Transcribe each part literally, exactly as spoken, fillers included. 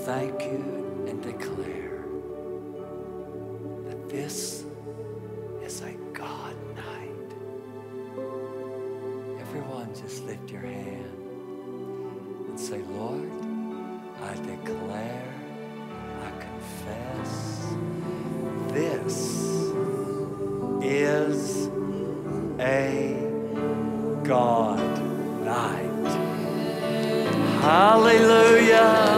thank you and declare that this is a God night. Everyone just lift your hand and say, Lord, I declare, I confess, this is a God night. Hallelujah.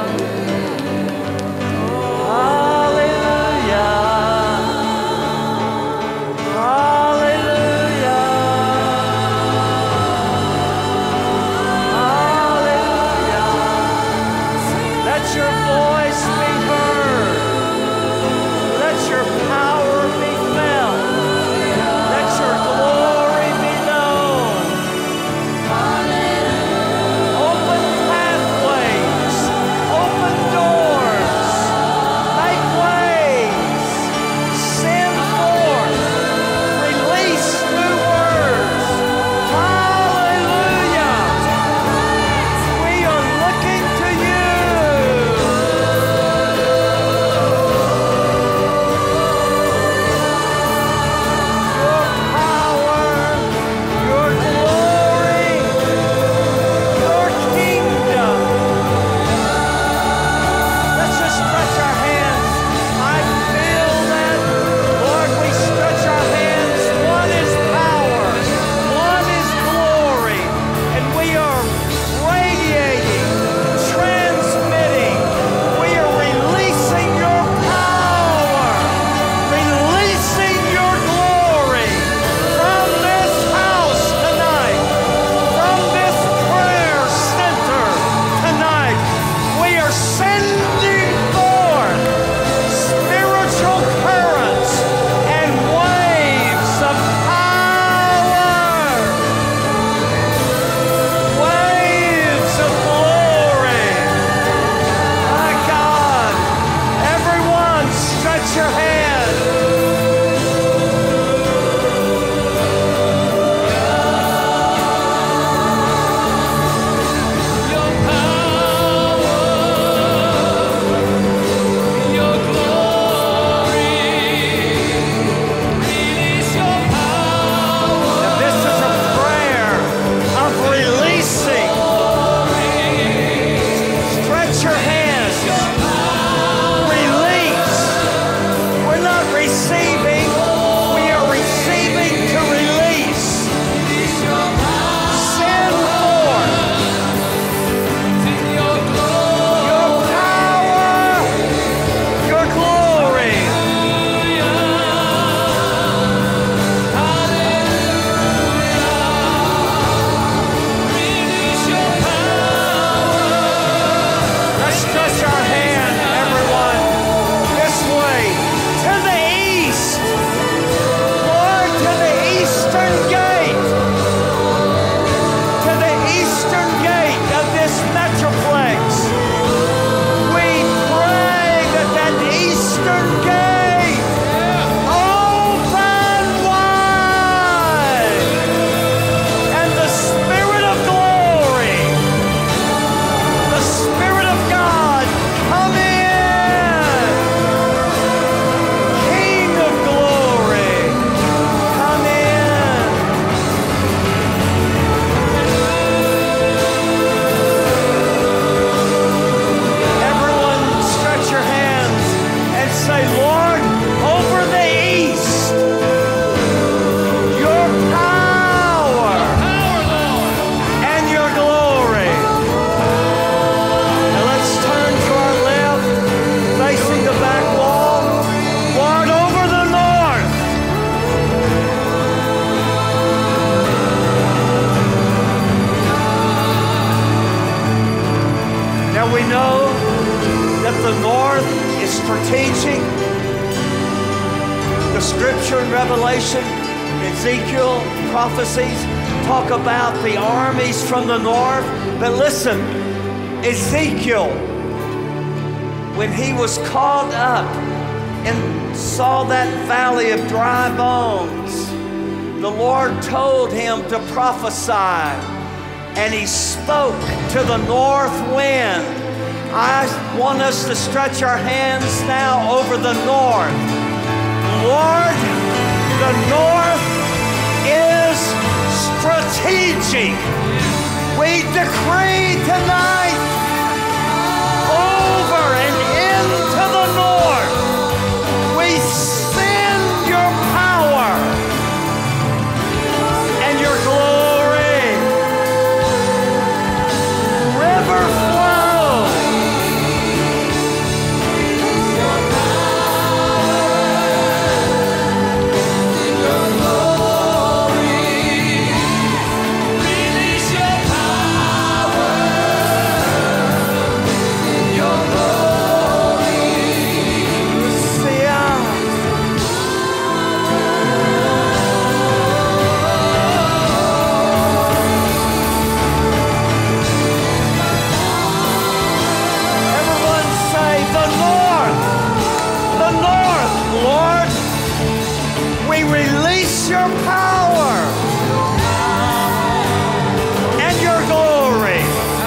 Strategic. The scripture in Revelation, Ezekiel prophecies talk about the armies from the north. But listen, Ezekiel, when he was called up and saw that valley of dry bones, the Lord told him to prophesy, and he spoke to the north wind I want us to stretch our hands now over the north. Lord, the north is strategic. We decree tonight over and into the north. We send your power and your glory. River flow. Your glory. Release your power. Your glory. See out. Everyone say the north, the north, Lord. We release your power and your glory.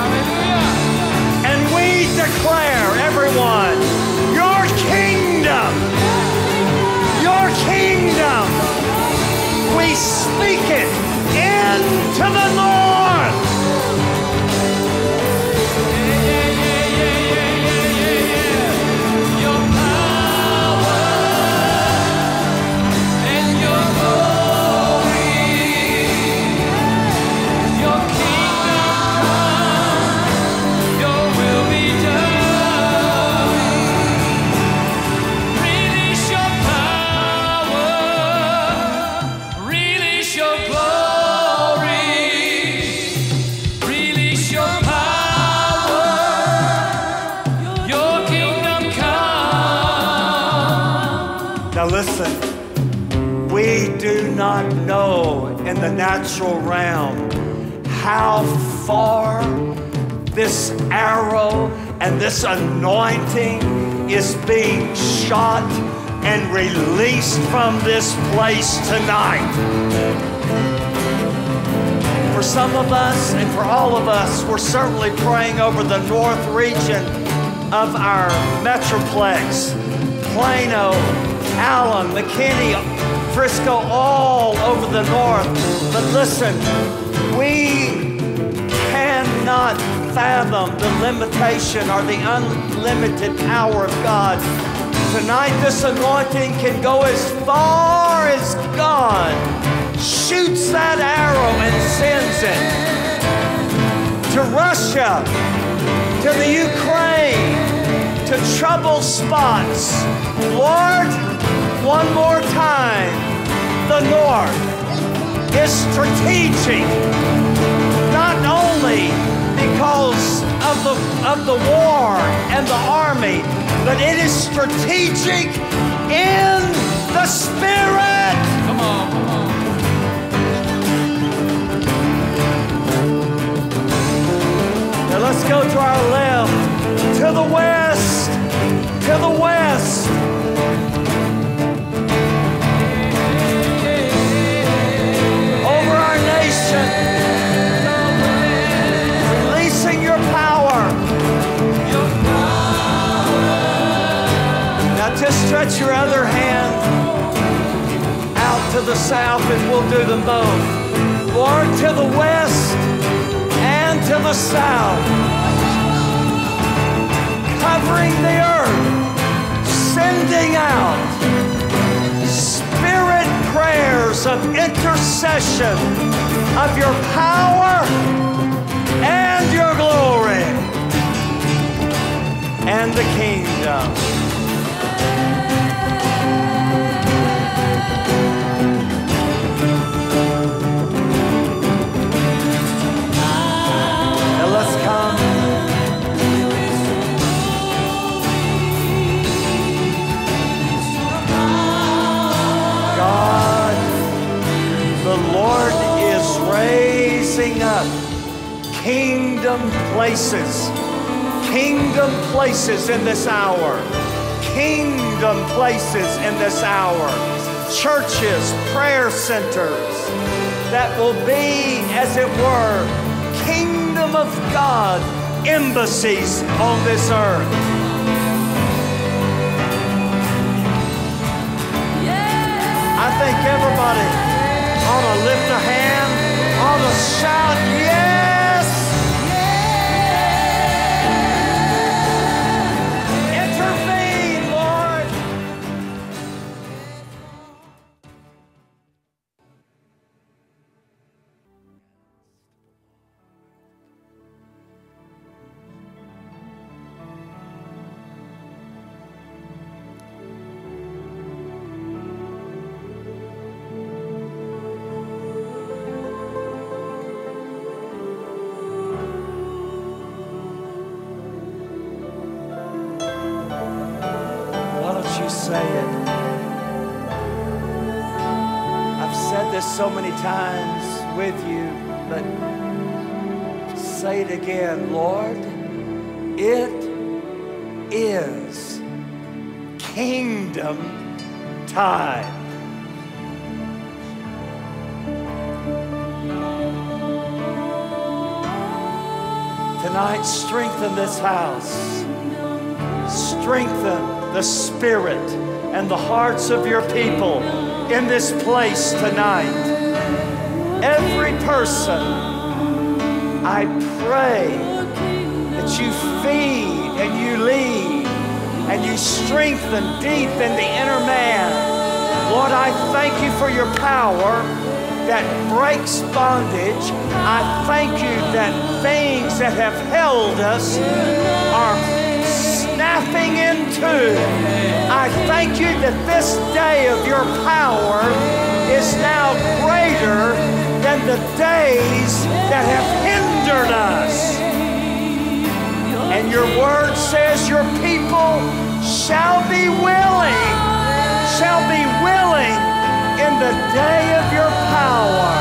And we declare, everyone, your kingdom, your kingdom. We speak it into the north. Your power and your glory, your kingdom come, your will be done. Release your power, release your glory, release your power, your kingdom come. Now listen, we do not know in the natural realm how far this arrow and this anointing is being shot and released from this place tonight. For some of us and for all of us, we're certainly praying over the north region of our metroplex. Plano, Allen, McKinney, Frisco, all over the north. But listen, we cannot fathom the limitation or the unlimited power of God. Tonight, this anointing can go as far as God shoots that arrow and sends it to Russia, to the Ukraine, to trouble spots. Lord, one more time, the north is strategic, not only because of the, of the war and the army, but it is strategic in the spirit. Come on, come on. Now let's go to our left, to the west, to the west. Over our nation, releasing your power. Your power. Now just stretch your other hand out to the south and we'll do them both. Lord, to the west and to the south. Covering the earth, sending out spirit prayers of intercession of your power and your glory and the kingdom. Now let's come. God, the Lord is raising up kingdom places, kingdom places in this hour, kingdom places in this hour, churches, prayer centers that will be, as it were, kingdom of God embassies on this earth. I think everybody ought to lift a hand, ought to shout, yes! Intervene, Lord! Say it. I've said this so many times with you, but say it again. Lord, it is kingdom time. Tonight, strengthen this house. Strengthen the spirit and the hearts of your people in this place tonight. Every person, I pray that you feed and you lead and you strengthen deep in the inner man. Lord, I thank you for your power that breaks bondage. I thank you that things that have held us are snapping into. I thank you that this day of your power is now greater than the days that have hindered us. And your word says your people shall be willing, shall be willing in the day of your power.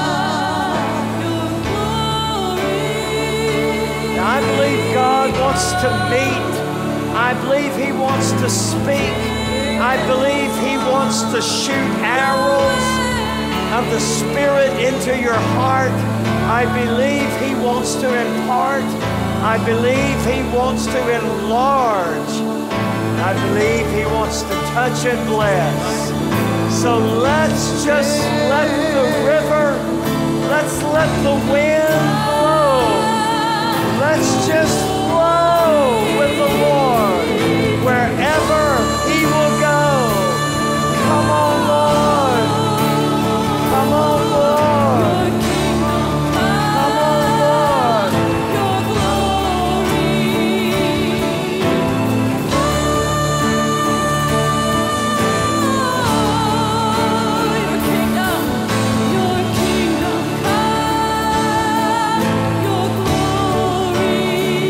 Now I believe God wants to meet. I believe he wants to speak. I believe he wants to shoot arrows of the Spirit into your heart. I believe he wants to impart. I believe he wants to enlarge. I believe he wants to touch and bless. So let's just let the river, let's let the wind blow. Let's just flow with the Lord wherever he will go. Come on, Lord. Come on, Lord. Come on, Lord. Your kingdom, your kingdom come, your glory.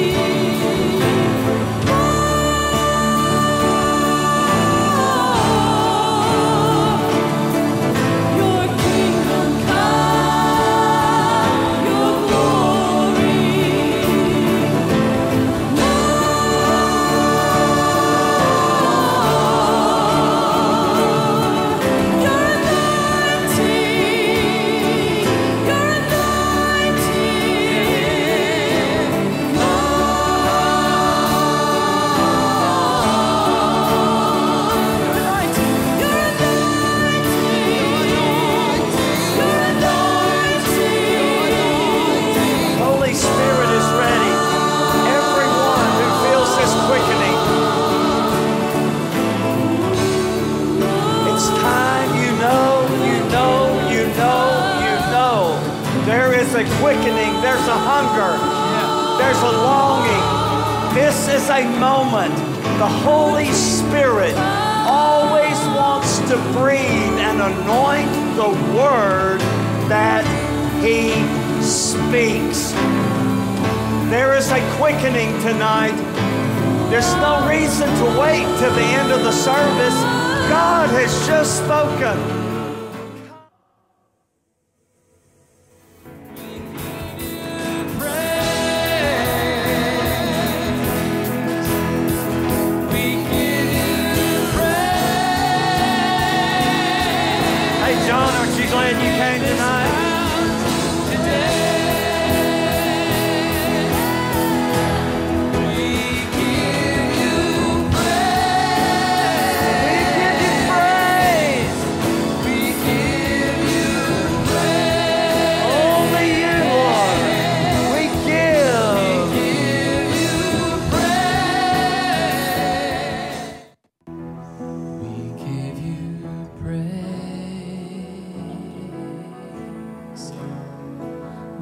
a quickening, there's a hunger, there's a longing. This is a moment. The Holy Spirit always wants to breathe and anoint the word that He speaks. There is a quickening tonight. There's no reason to wait till the end of the service. God has just spoken.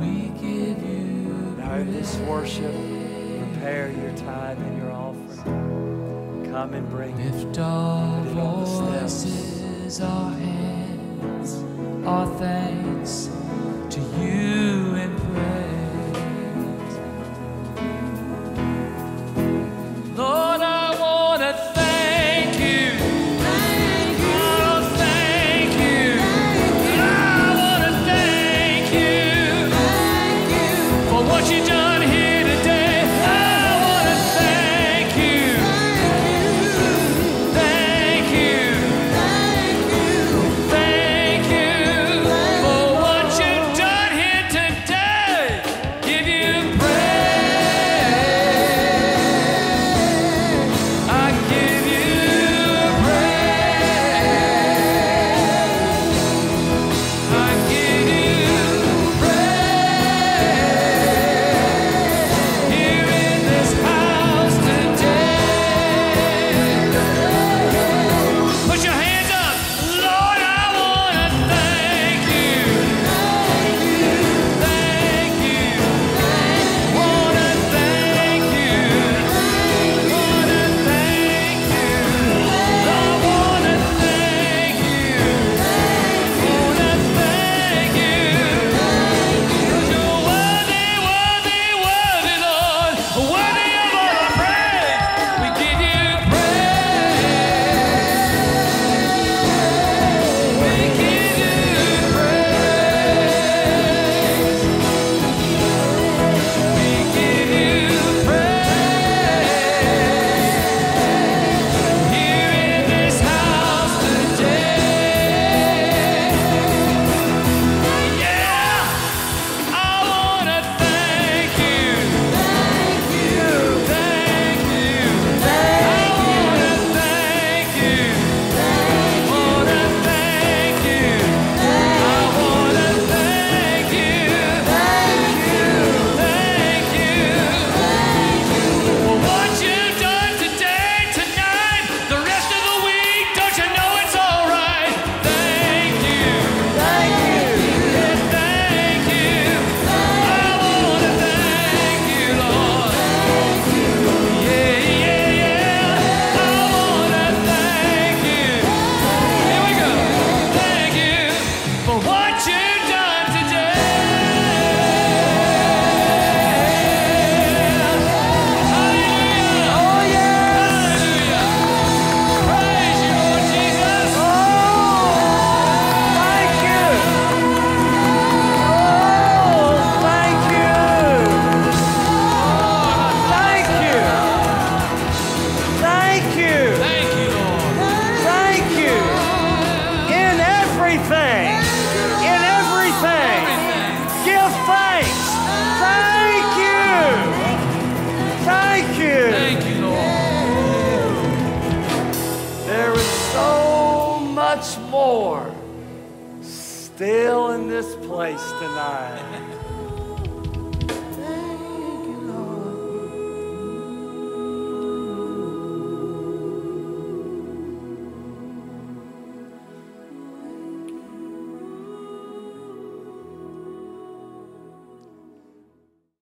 We give you Now in this worship, prepare your tithe and your offering. Come and bring it. Lift our Put it on the steps. voices, our hands, our thanks to you in praise. Lord, I want to thank you. Oh, thank you. I want to thank you for what you've done here today. I want to thank you. Thank you. Thank you for what you've done here today. Give you praise. I give you praise. I give you praise. Here in this house today. Put your hands up. Lord, I want to thank you. Thank you. Want to thank you. Want to thank you. I want to thank you. Want to thank you. 'Cause you're worthy, worthy, worthy, Lord. Worthy of all our praise. We give you praise. We give you praise. We give you praise. Here in this house today. Yeah, I want to thank you. Thank you. Thank you. I want to thank you. Want to thank you. I want to thank you. Thank you. Thank you. For what you've done today, tonight, the rest of the week. Don't you know it's all right? Thank you. Thank you. Yeah, thank you. I want to thank you, Lord. Yeah, yeah, yeah. I want to thank you. Here we go. Thank you for what you've done today. Hallelujah. Oh, yes. Hallelujah. Praise you, Lord Jesus. Oh, thank you. Oh, thank you. Thank you. Thank you. Thank you, Lord. Thank you. In everything. In everything. Give thanks. Thank you. Thank you. Thank you, Lord. There is so much more still in this place tonight.